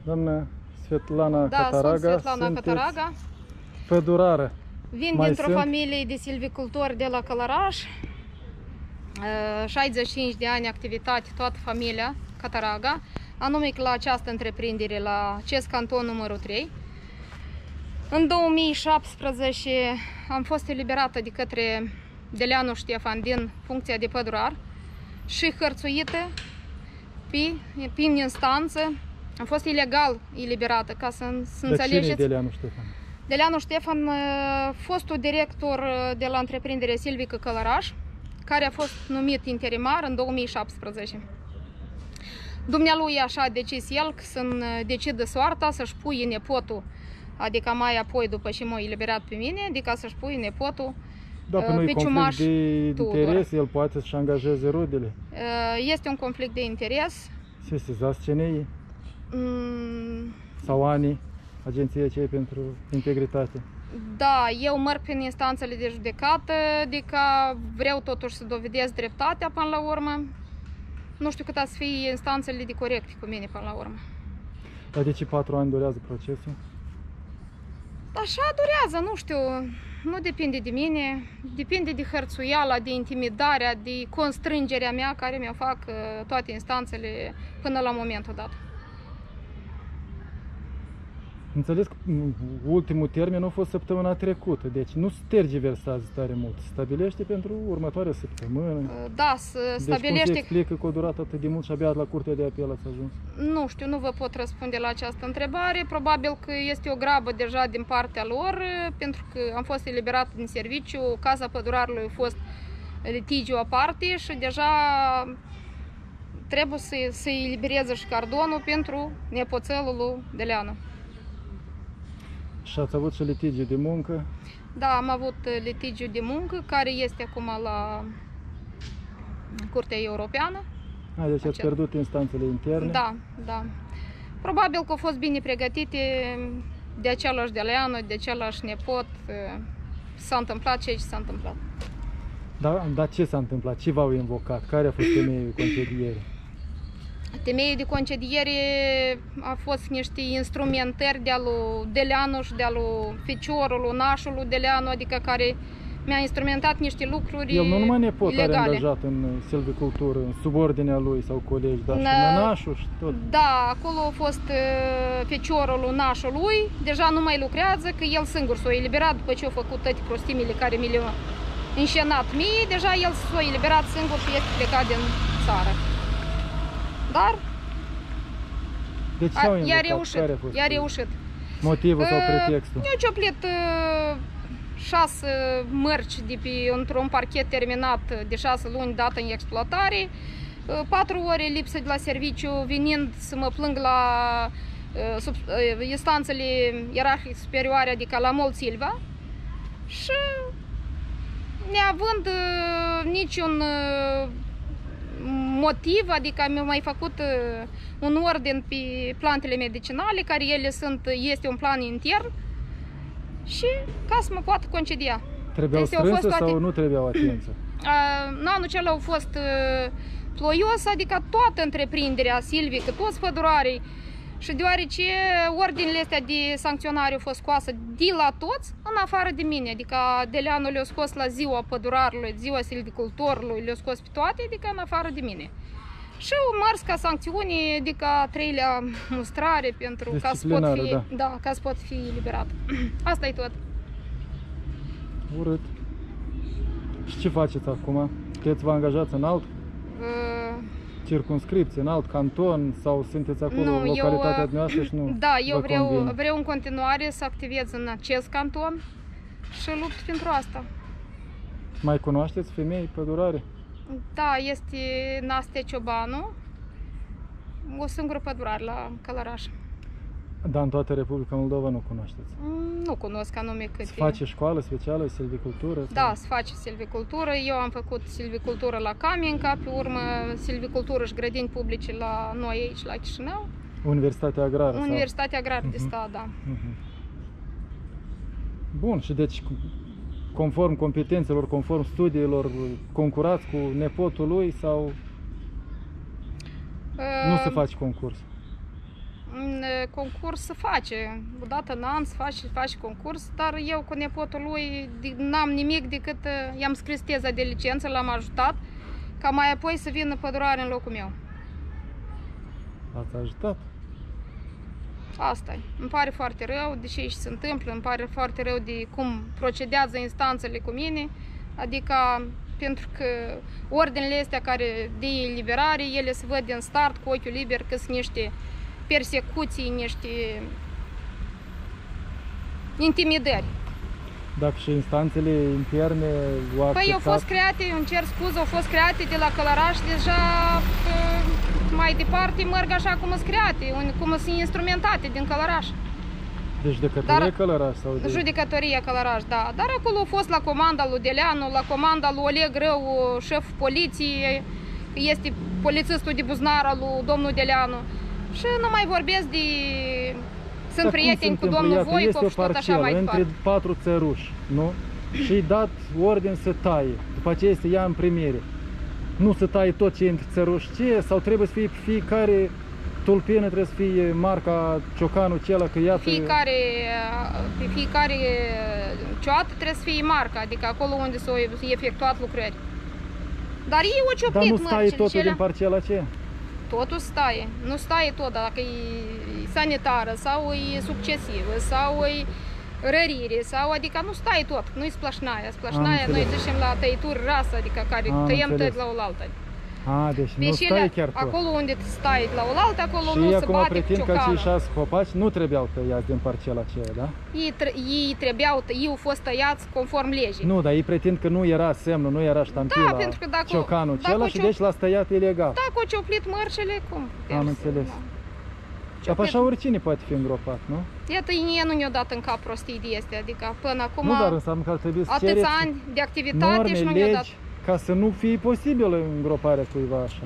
Doamna Svetlana Da, Cataraga, sunt Svetlana sunteți Cataraga. pădurară. Vin Mai dintr-o sunt? familie de silvicultori de la Călăraș. 65 de ani activitate, toată familia Cataraga, anume la această întreprindere, la CES Canton numărul 3. În 2017 am fost eliberată de către Deleanu Ștefan din funcția de pădurar și hărțuită prin instanță. Am fost ilegal eliberată, ca să înțelegeți. Cine e Deleanu Ștefan? Deleanu Ștefan, fostul director de la întreprinderea silvică Călăraș, care a fost numit interimar în 2017. Dumnealui așa a decis el să-mi decidă soarta, să-și pui nepotul, adică mai apoi după ce m-a eliberat pe mine, adică să-și pui nepotul Dacă nu e pe conflict ciumaș de Tudor. interes, el poate să-și angajeze rudele. Este un conflict de interes. Sesizați CNI Mm, sau ANI, Agenția CEI pentru Integritate. Da, eu merg prin instanțele de judecată, adică vreau totuși să dovedesc dreptatea până la urmă. Nu știu cât să fie instanțele de corecte cu mine până la urmă. Dar de ce 4 ani durează procesul? Așa durează, nu știu, nu depinde de mine, depinde de hărțuiala, de intimidarea, de constrângerea mea care mi-o fac toate instanțele până la momentul dat. Înțeles că ultimul termen a fost săptămâna trecută, deci nu se tergiversează tare mult. Se stabilește pentru următoarea săptămână. Da, se Deci cum se stabilește. explică că a durat atât de mult și abia la Curtea de Apel ați ajuns? Nu știu, nu vă pot răspunde la această întrebare. Probabil că este o grabă deja din partea lor, pentru că am fost eliberat din serviciu, Casa Pădurarului a fost litigiu aparte și deja trebuie să elibereze și cardonul pentru nepoțelul lui Deleanu. Și ați avut și litigiu de muncă? Da, am avut litigiu de muncă, care este acum la Curtea Europeană. Deci ați pierdut instanțele interne? Da, da. Probabil că au fost bine pregătite de același Deleanu, de același nepot. S-a întâmplat ceea ce s-a întâmplat. Dar ce s-a întâmplat? Ce v-au invocat? Care a fost temeiul concedierii? Temeiul de concediere a fost niște instrumentări de-a lui Deleanu și de-a lui feciorul, nașul Deleanu, adică care mi-a instrumentat niște lucruri El nu numai nepot ilegale. are angajat în silvicultură, în subordinea lui sau colegi, dar și nănașul și tot. Da, acolo a fost feciorul nașului, deja nu mai lucrează, că el singur s-a eliberat după ce a făcut toate prostimile care mi le-a înșenat mie, deja el s-a eliberat singur și este plecat din țară. Dar Deci ce au invocat? Care a fost i-a reușit. motivul sau pretextul? Eu cioplit 6 mărci de într-un parchet terminat de 6 luni dat în exploatare, 4 ore lipsă de la serviciu, venind să mă plâng la instanțele ierarhice superioare, adică la Mol Silva, și neavând niciun motiv, adică mi-au mai făcut un ordin pe plantele medicinale, care ele este un plan intern, și ca să mă poată concedia. Trebuiau strânse sau nu trebuiau atenție? În anul acela au fost ploios, adică toată întreprinderea silvică, toți pădurarii, și deoarece ordinele astea de sancționare au fost scoase de la toți, în afară de mine, adică Deleanu le-a scos la ziua pădurarului, ziua silvicultorului, le-a scos pe toate, adică în afară de mine. Și au mers ca sancțiune, adică a 3-lea mustrare pentru ca să pot fi, ca să pot fi eliberat. Asta e tot. Urât. Și ce faceți acum? Vreți vă angajați în alt circumscripție, în alt canton, sau sunteți acolo în localitatea noastră și nu? Da, eu vreau în continuare să activez în acest canton și lupt pentru asta. Mai cunoașteți femei pădurare? Da, este Nastia Ciobanu, o singură pădurare la Călăraș. Dar în toată Republica Moldova nu cunoașteți? Nu cunosc anume câte. Se face școală specială, silvicultură? Da, se face silvicultură. Eu am făcut silvicultură la Camenca, pe urmă silvicultură și grădini publice la noi aici, la Chișinău. Universitatea Agrară? Universitatea Agrară de stat, da. Bun, și deci conform competențelor, conform studiilor, concurați cu nepotul lui sau nu se face concurs? Concurs se face, odată în an se face concurs, dar eu cu nepotul lui n-am nimic decât i-am scris teza de licență, l-am ajutat, ca mai apoi să vină pădurare în locul meu. Ați ajutat? Asta e. Îmi pare foarte rău de ce se întâmplă, îmi pare foarte rău de cum procedează instanțele cu mine, adică pentru că ordinele astea care de eliberare, ele se văd din start cu ochiul liber că sunt niște persecuții, niște intimidări. Dacă și instanțele interne o acceptat... Păi au fost create, îmi cer scuze, au fost create de la Călăraș, deja mai departe merg așa cum sunt create, cum sunt instrumentate din Călăraș. De judecătorie Călăraș sau de... Judecătorie Călăraș, da. Dar acolo a fost la comanda lui Deleanu, la comanda lui Oleg Rău, șef poliției, este polițistul de Buznar al lui domnul Deleanu. Și nu mai vorbesc de... Sunt prieteni cu domnul Voicov și tot așa mai departe. Între 4 țăruși, nu? Și-i dat ordin să taie. După aceea se ia în primire. Nu se taie tot ce e între țăruși, ce? Sau trebuie să fie fiecare tulpină, trebuie să fie marca ciocanul acela, că iată... Pe fiecare cioată trebuie să fie marca, adică acolo unde s-au efectuat lucrări. Dar ei au cioplit mărcile. Dar nu stai totul din parcela aceea? Totul stai. Nu stai tot, dacă e sanitară sau e succesivă sau e rărire sau adică nu stai tot, nu-i splășnaia. Splășnaia noi ducem la tăieturi rasă, adică care tăiem tot la oaltă. Deci nu stai chiar tot. Acolo unde stai la oaltă, acolo nu se bate cu ciocanul. Și pretind că cei 6 copaci nu trebuiau tăiați din parcela aceea, da? Ei au fost tăiați conform legii. Nu, dar ei pretind că nu era semnul, nu era ștampila, ciocanul acela și deci l-ați tăiat ilegal. Dacă au cioplit mărcile, cum? Am înțeles. Dar așa oricine poate fi îngropat, nu? Iată, ei nu ne-au dat în cap prostii de astea, adică până acum nu, dar înseamnă că ar trebui să cereți atâția ani de activitate norme, și nu ne-au dat. Ca să nu fie posibilă îngroparea cuiva așa.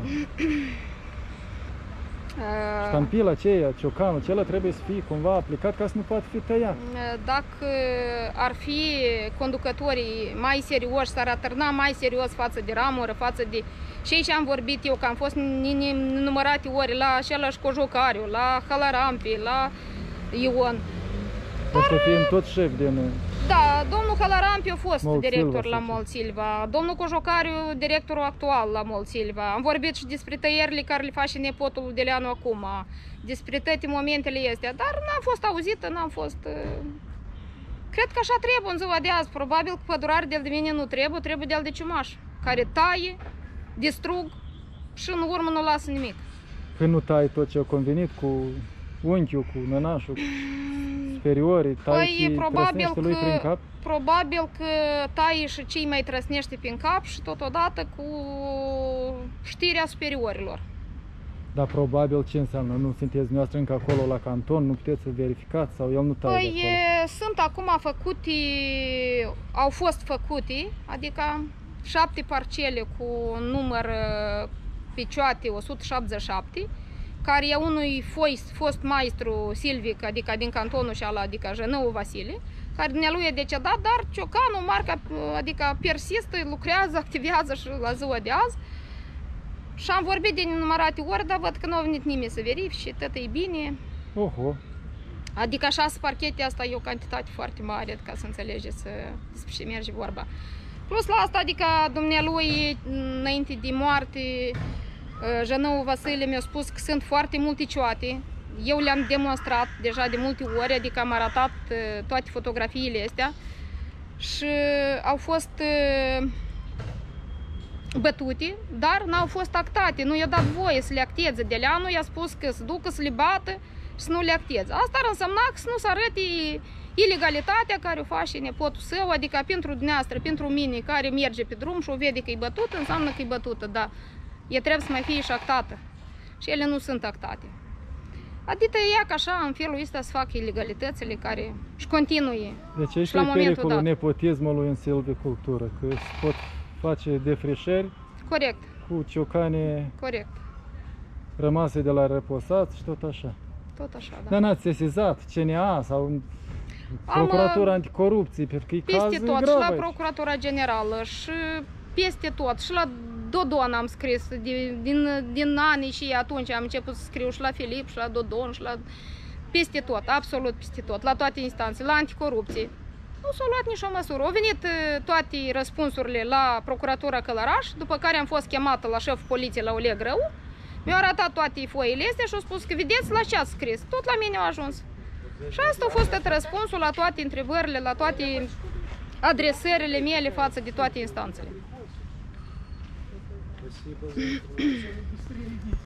Ștampila aceea, ciocanul, acela trebuie să fie cumva aplicat ca să nu poate fi tăiat. Dacă ar fi conducătorii mai serioși, s-ar atârna mai serios față de ramură, față de cei ce am vorbit eu, că am fost nenumărate ori la același Cojocariu, la Halarampi, la Ion. Ăștia fiind tot șef din... Da, domnul Halarampi a fost Mol director Silva, la Mol Silva, domnul Cojocariu directorul actual la Mol Silva. Am vorbit și despre tăierile care le face nepotul lui Deleanu acum, despre toate momentele astea, dar n-am fost auzită, n-am fost... Cred că așa trebuie în ziua de azi, probabil că pădurari de-al de mine nu trebuie de-al de ciumaș, care taie, distrug și în urmă nu lasă nimic. Când nu tai tot ce a convenit cu unchiul, cu nănașul, cu superiorii, tai și trăsnește lui prin cap? Probabil că tai și cei mai trăsnește prin cap și totodată cu știrea superiorilor. Dar probabil ce înseamnă? Nu sunteți noastră încă acolo la canton, nu puteți să verificați sau el nu taie de acolo? Sunt acum făcute, au fost făcute, adică 7 parcele cu număr pe cioate 177, care e unui fost maestru silvic, adică din cantonul și ala, adică Jănău Vasile, care dumnealui e decedat, dar ciocanul, marca, adică persistă, lucrează, activează și la ziua de azi. Și am vorbit de nenumărate ori, dar văd că nu a venit nimeni să verifice, tot e bine. Oho! Adică 6 parchete, asta e o cantitate foarte mare, ca să înțelegeți despre ce merge vorba. Plus la asta, adică dumnealui, înainte de moarte, Jănău Vasile mi-a spus că sunt foarte multe cioate. Eu le-am demonstrat deja de multe ori, adică am arătat toate fotografiile astea și au fost bătute, dar n-au fost actate, nu i-a dat voie să le acteze. Deleanu i-a spus că să ducă să le bată și să nu le acteze. Asta ar însemna că să nu se arăte ilegalitatea care o face nepotul său, adică pentru dumneavoastră, pentru mine, care merge pe drum și o vede că e bătută, înseamnă că e bătută, dar e trebuie să mai fie și actată. Și ele nu sunt actate. Adică ea că așa, în felul ăsta, să facă ilegalitățile care își continue. Deci aici e pericolul nepotismului în silvicultură, că se pot face defrișări. Corect. Cu ciocane. Corect. Rămase de la reposați și tot așa. Tot așa, da. Dar n-ați sesizat CNA sau Procuratura Anticorupție, pentru că e caz peste tot, grav și la aici. Procuratura Generală, și peste tot, și la Dodon am scris, din anii și atunci am început să scriu și la Filip, și la Dodon, și la peste tot, absolut peste tot, la toate instanțele, la anticorupție. Nu s-a luat nicio măsură. Au venit toate răspunsurile la Procuratura Călăraș, după care am fost chemată la șeful poliției la Oleg Rău. Mi-au arătat toate foile astea și au spus că vedeți la ce ați scris. Tot la mine au ajuns. Și asta a fost răspunsul la toate întrebările, la toate adresările mele față de toate instanțele.